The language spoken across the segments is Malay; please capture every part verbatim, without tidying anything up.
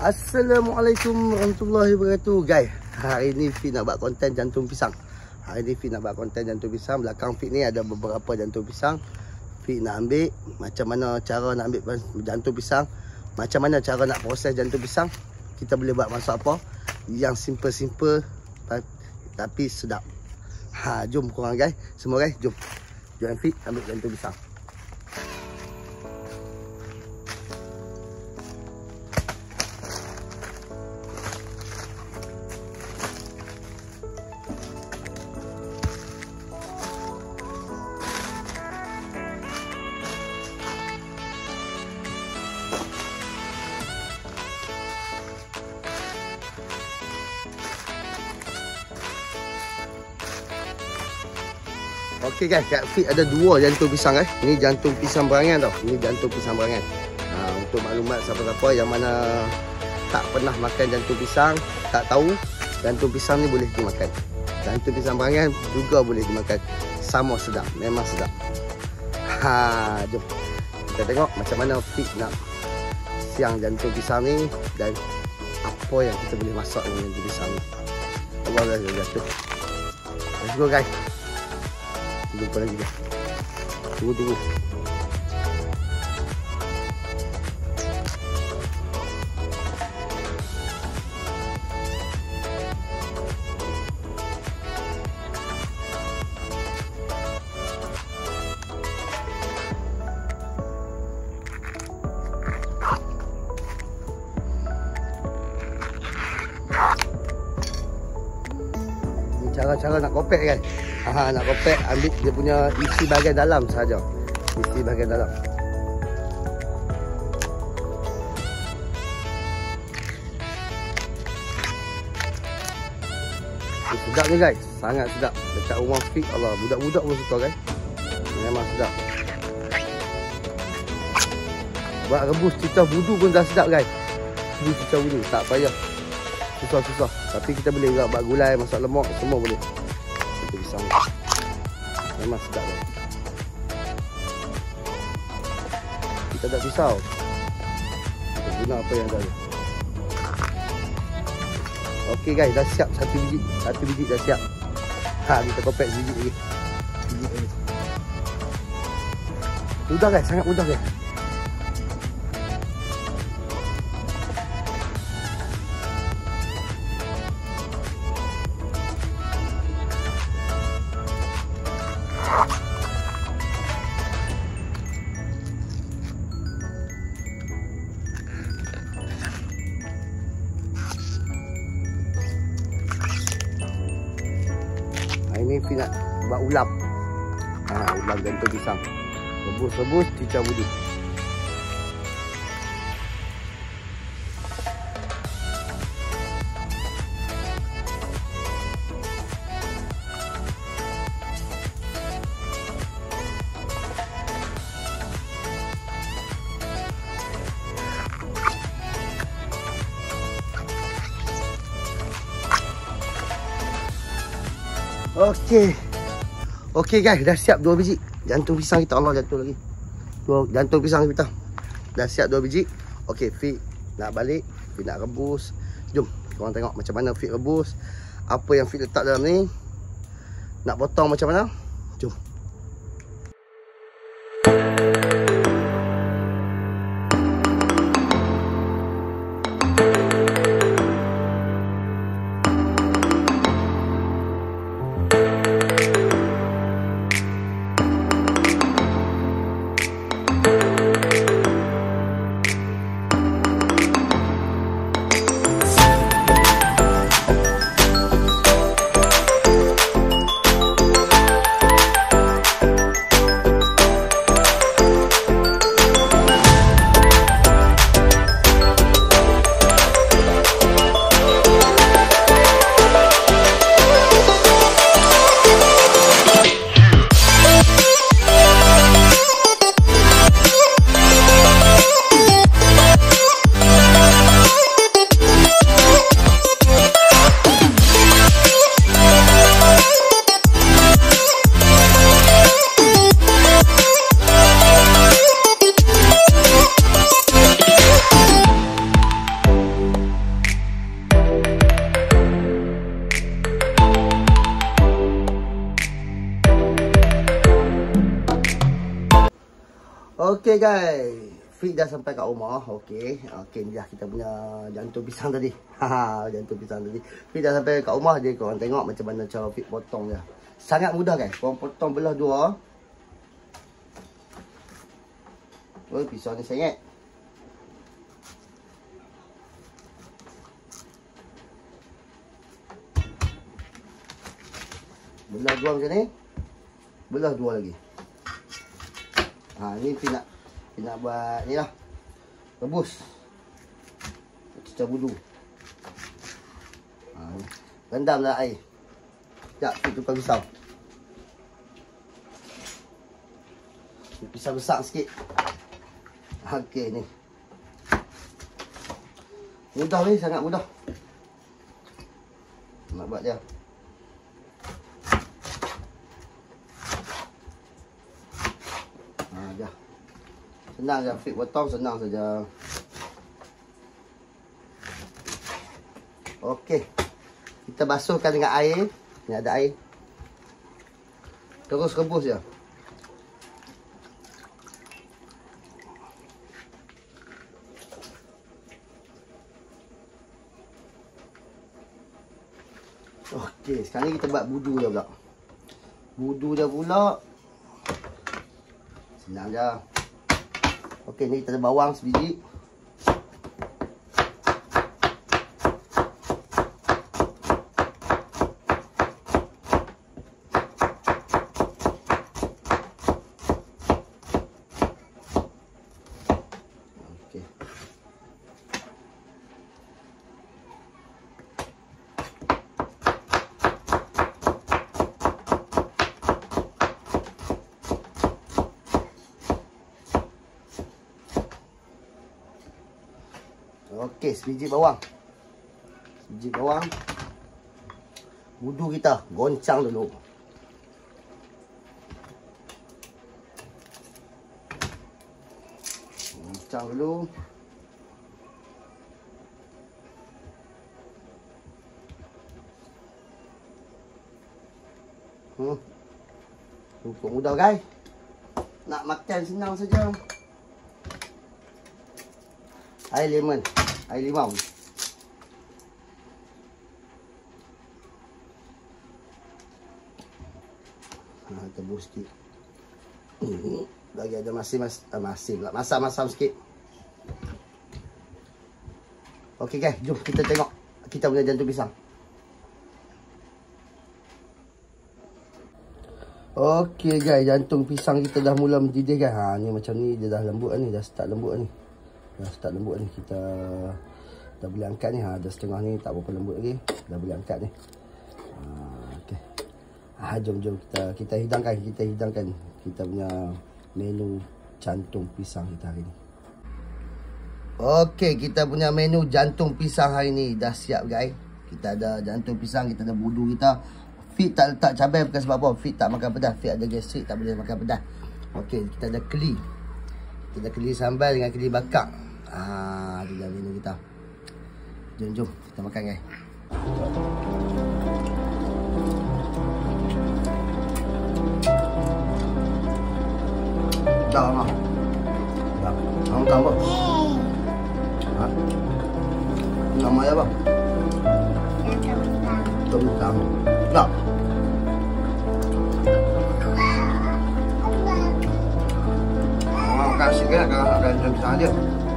Assalamualaikum warahmatullahi wabarakatuh. Guys, hari ni Fit nak buat konten jantung pisang. Hari ni Fit nak buat konten jantung pisang. Belakang Fit ni ada beberapa jantung pisang. Fit nak ambil macam mana cara nak ambil jantung pisang, macam mana cara nak proses jantung pisang. Kita boleh buat masak apa yang simple-simple tapi sedap. Ha, jom korang guys. Semua guys, jom. Jom Fit ambil jantung pisang. Okey guys, kat Fit ada dua jantung pisang guys. Ini jantung pisang berangan tau. Ini jantung pisang berangan. Ha, untuk maklumat siapa-siapa yang mana tak pernah makan jantung pisang, tak tahu, jantung pisang ni boleh dimakan. Jantung pisang berangan juga boleh dimakan. Sama sedap, memang sedap. Ha, jom kita tengok macam mana Fit nak siang jantung pisang ni dan apa yang kita boleh masak dengan jantung pisang ni. Allah Allah jatuh. Let's go guys. Jumpa lagi guys. Tunggu-tunggu. Cara-cara nak kopek kan. Ha, nak kopek, ambil dia punya isi bahagian dalam saja. Isi bahagian dalam. Eh, sedap ni guys, sangat sedap. Dekat rumah Fit, Allah, budak-budak pun suka guys. Memang sedap. Buat rebus cicah budu pun dah sedap guys. Rebus cicah budu, tak payah susah-susah. Tapi kita boleh juga buat gulai, masak lemak, semua boleh. Kita pisang. Memang sedap kan. Kita tak pisau. Kita guna apa yang ada. Okey guys, dah siap satu biji. Satu biji dah siap. Ha, kita kopek biji lagi. Biji lagi. Mudah guys, sangat mudah guys. Ini Fit nak buat ulam. Ha, ulam jantung pisang. Rebus-rebus cicah budu. Okey. Okey guys, dah siap dua biji jantung pisang kita. Allah, jatuh lagi. Dua jantung pisang kita. Dah siap dua biji. Okey, Fit nak balik, Fit nak rebus. Jom korang tengok macam mana Fit rebus. Apa yang Fit letak dalam ni. Nak potong macam mana? Jom. Okey guys. Fit dah sampai kat rumah. Okey. Okey ni dah kita punya jantung pisang tadi. Haha, jantung pisang tadi. Fit dah sampai kat rumah dia, korang tengok macam mana cara Fit potong dia. Sangat mudah guys. Korang potong belah dua. Oh, pisau ni sengit. Belah dua macam ni. Belah dua lagi. Ha, ni Fit nak Fit nak buat ni lah. Rebus. Cicah budu. Ha, rendamlah air. Sekejap, Fit tukar pisau. Pisau besar sikit. Okey ni. Mudah ni, sangat mudah. Nak buat dia. Ha dah. Senang je Fit potong, senang saja. Okey. Kita basuhkan dengan air. Ni ada air. Terus rebus je. Okey, sekarang ni kita buat budu dia pula. Budu dia pula. Senang je. Okey, ni kita ada bawang sebiji. Okey. Okey, sebiji bawang. Sebiji bawang. Budu kita goncang dulu. Goncang dulu. Hmm. Cukup mudah guys. Nak makan senang saja. Air lemon. Air limau. Ha, tebus sikit. Lagi ada masih mas, ah, masih pula. Masam-masam sikit. Okey guys, jom kita tengok kita punya jantung pisang. Okey guys, jantung pisang kita dah mula mendidih guys. Ha, ni macam ni dia dah lembut ni, dah start lembut ni. Dah start lembut ni, kita dah boleh angkat ni. Ha, dah setengah ni, tak berapa lembut lagi. Dah boleh angkat ni. Ha, okey. Ha, jom jom kita kita hidangkan, kita hidangkan kita punya menu jantung pisang kita hari ni. Okey, kita punya menu jantung pisang hari ni dah siap guys. Kita ada jantung pisang, kita ada budu kita. Fit tak letak cabai bukan sebab apa. Fit tak makan pedas. Fit ada gastrik, tak boleh makan pedas. Okey, kita ada keli. Kita ada keli sambal dengan keli bakar. Ah, tu dah menu kita. Jom jom kita makan guys. Dah lama. Dah. Kamu tahu apa? Ha? Nama apa? Tentang. Dah. Oh, kasih kan kalau ada jam pisang dia.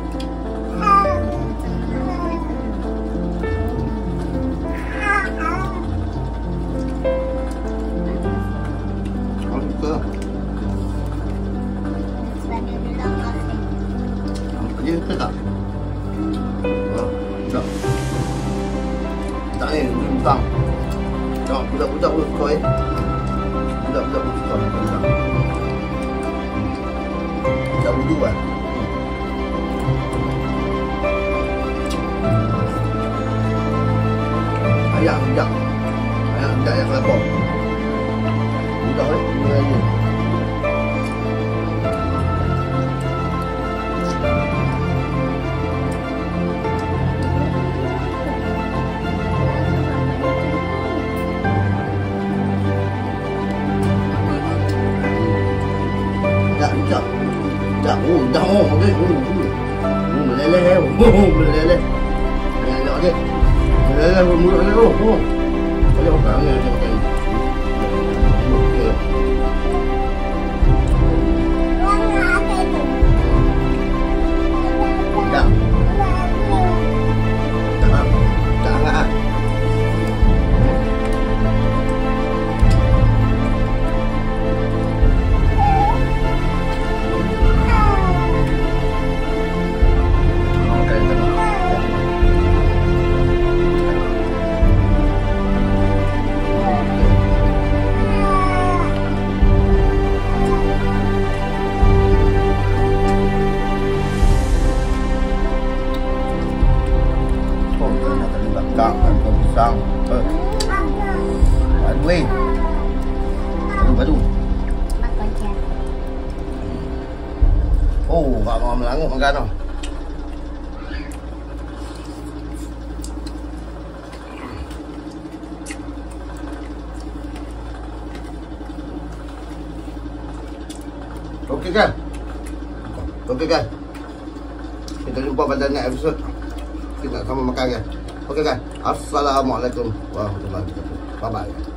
Dia ke tak? Oh, tak. Tak ni, bintang. Tak, budak-budak pun suka eh. Budak-budak pun suka. Budak budu kan? Ayam, budak. Ayam, budak yang lapar. Budak eh, budak ni. Oh, Oh, okey. Oh, oh. Meleleh eh. Oh, meleleh. Meleleh okey. Meleleh mulut dia. Oh, oh. Boleh makan ni, boleh makan. Okey. Tak. Tak. Tak hangat. Pisang, jantung pisang. Eh. Badu eh. Badu, badu. Oh, Kak Mak melanguk makan tau. Okey kan? Okey kan? Kita jumpa pada next episode. Kita sama makan kan? Okey kan? Assalamualaikum warahmatullahi wabarakatuh. Bye bye.